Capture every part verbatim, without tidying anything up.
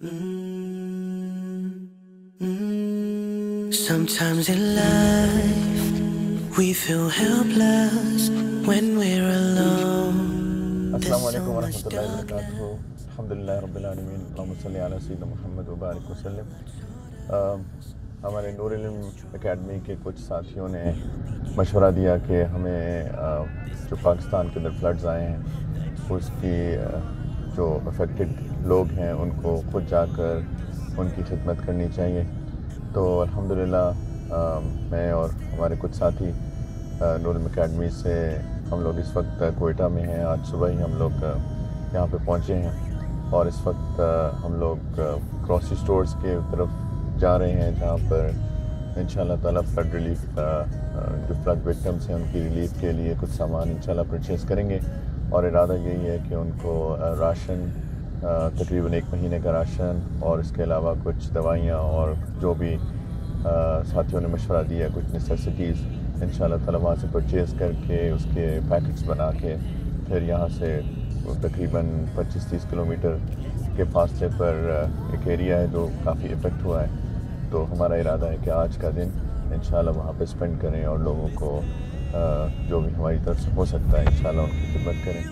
Sometimes in life we feel helpless when we're alone. Assalamu alaikum wa rahmatullahi wa barakatuh. Alhamdulillah rabbil alamin. Allahumma salli ala sayyidina Muhammad wa barik wa sallim. हमारे नूरुलिल्म academy के कुछ साथियों ने मशवरा दिया कि हमें जो पाकिस्तान के अंदर फ्लड्स आए हैं उसकी जो अफेक्टेड लोग हैं उनको खुद जाकर उनकी खिदमत करनी चाहिए। तो अल्हम्दुलिल्लाह मैं और हमारे कुछ साथी नूरुलिल्म एकेडमी से हम लोग इस वक्त कोयटा में हैं। आज सुबह ही हम लोग यहाँ पे पहुँचे हैं और इस वक्त हम लोग ग्रोसरी स्टोर्स के तरफ जा रहे हैं जहाँ पर इंशाल्लाह ताला फ्लड रिलीफ जो फ्लड विक्टिम्स हैं उनकी रिलीफ के लिए कुछ सामान इंशाल्लाह परचेज़ करेंगे और इरादा यही है कि उनको राशन तकरीबन एक महीने का राशन और इसके अलावा कुछ दवाइयाँ और जो भी साथियों ने मशवरा दिया कुछ नेसेसिटीज़ इंशाल्लाह ताला वहाँ से परचेज़ करके उसके पैकेट्स बना के फिर यहाँ से तकरीबन पच्चीस तीस किलोमीटर के फासले पर एक एरिया है जो काफ़ी इफ़ेक्ट हुआ है। तो हमारा इरादा है कि आज का दिन इंशाल्लाह वहाँ पे स्पेंड करें और लोगों को जो भी हमारी तरफ से हो सकता है इंशाल्लाह उनकी खिदमत करें।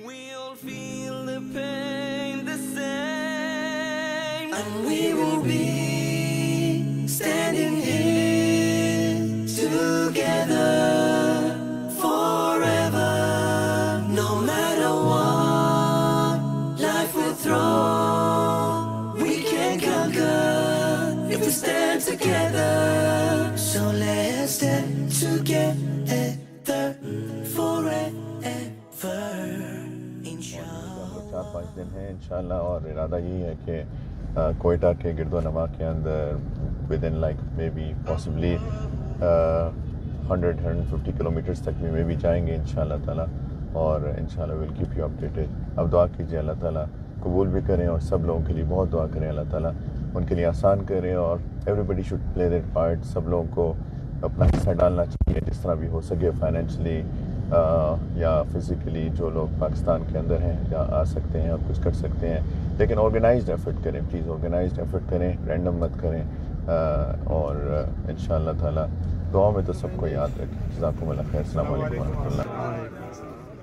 Stand together, so let's stand together forever, inshallah. चार पाँच दिन है इंशाल्लाह और इरादा यही है कि कोयटा के गिरदो नवा के अंदर within like maybe possibly hundred hundred fifty kilometres तक भी मे बी जाएंगे इंशाल्लाह ताला और इंशाल्लाह विल कीप यू अपडेटेड। अब दुआ कीजिए अल्लाह ताला कबूल भी करें और सब लोगों के लिए बहुत दुआ करें अल्लाह ताला उनके लिए आसान करें और everybody should play their part. सब लोगों को अपना हिस्सा डालना चाहिए जिस तरह भी हो सके फाइनेंशली या फिज़िकली। जो लोग पाकिस्तान के अंदर हैं या आ सकते हैं और कुछ कर सकते हैं लेकिन ऑर्गेनाइज्ड एफर्ट करें, प्लीज़ ऑर्गेनाइज्ड एफर्ट करें, रैंडम मत करें आ, और इंशाअल्लाह ताला दुआ में तो सबको याद रखें। जज़ाकुमुल्लाह खैर। अस्सलामु अलैकुम व रहमतुल्लाह।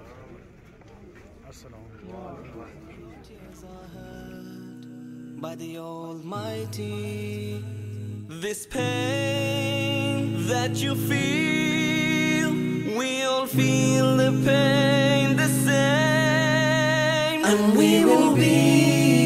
By the Almighty, this pain that you feel, we all feel the pain the same, and we will be